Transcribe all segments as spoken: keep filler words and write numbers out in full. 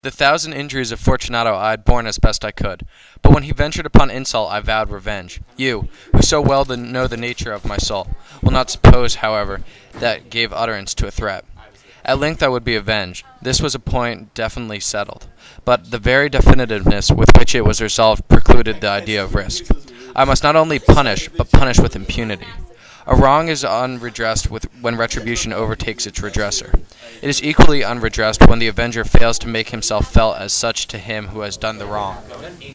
The thousand injuries of Fortunato I had borne as best I could, but when he ventured upon insult I vowed revenge. You, who so well know the nature of my soul, will not suppose, however, that gave utterance to a threat. At length I would be avenged. This was a point definitely settled, but the very definitiveness with which it was resolved precluded the idea of risk. I must not only punish, but punish with impunity. A wrong is unredressed with, when retribution overtakes its redresser. It is equally unredressed when the avenger fails to make himself felt as such to him who has done the wrong.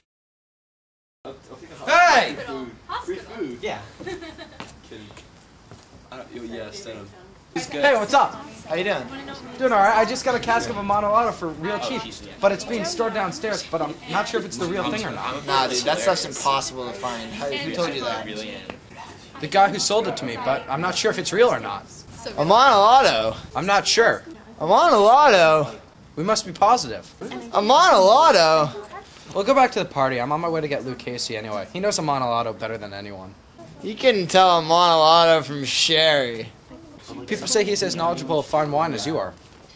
Hey! Free food. Yeah. Kidding. I don't, yeah, stand up. Hey, what's up? How you doing? Doing alright. I just got a cask of Amontillado for real cheap, but it's being stored downstairs, but I'm not sure if it's the real thing or not. Nah, dude, that stuff's impossible to find. How, who told you that? The guy who sold it to me, but I'm not sure if it's real or not. Amontillado? I'm not sure. Amontillado? We must be positive. Amontillado? We'll go back to the party. I'm on my way to get Luke Casey anyway. He knows Amontillado better than anyone. You couldn't tell Amontillado from Sherry. People say he's as knowledgeable of fine wine as you are.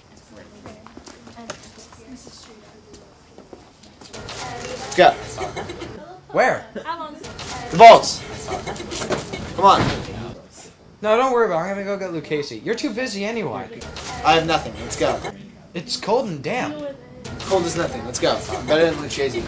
Go. Where? The vaults. Come on. No, don't worry about it. I'm gonna go get Luke Casey. You're too busy anyway. I have nothing. Let's go. It's cold and damp. Cold as nothing. Let's go. I'm better than Lucchese.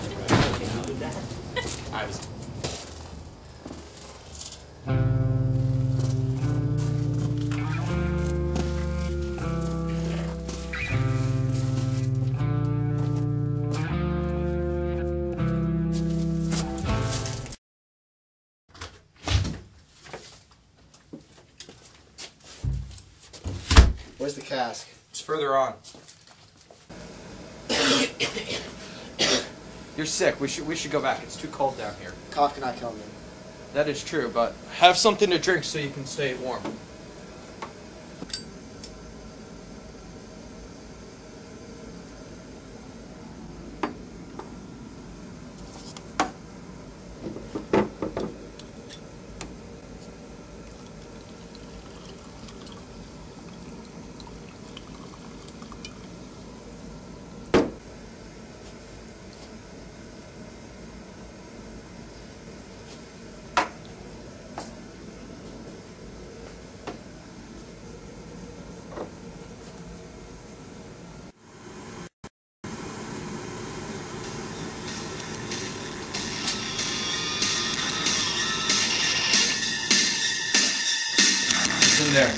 Where's the cask? It's further on. You're sick. We should we should go back. It's too cold down here. Cough cannot kill me. That is true, but have something to drink so you can stay warm. In there.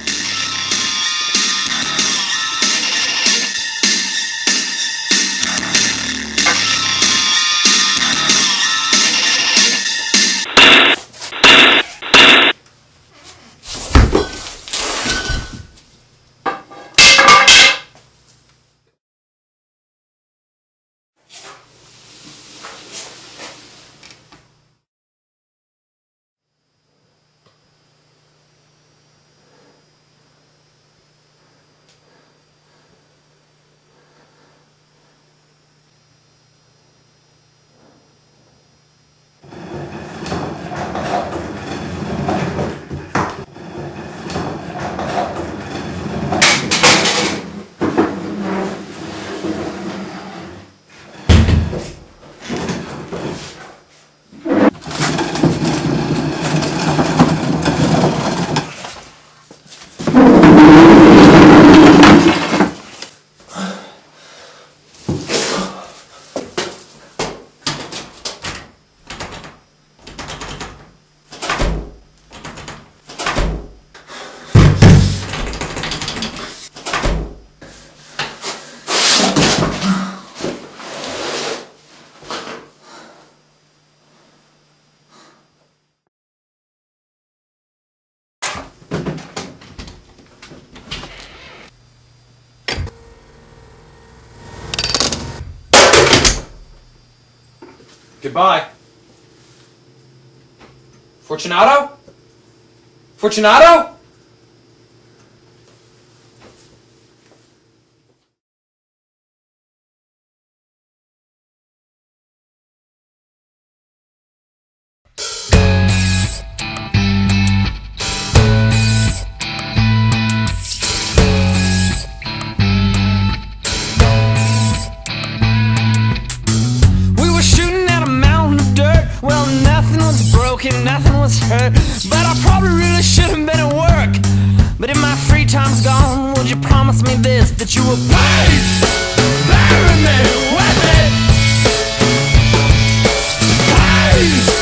Goodbye. Fortunato? Fortunato? and nothing was hurt. But I probably really should have been at work. But if my free time's gone, would you promise me this, that you will please bury me with it? Please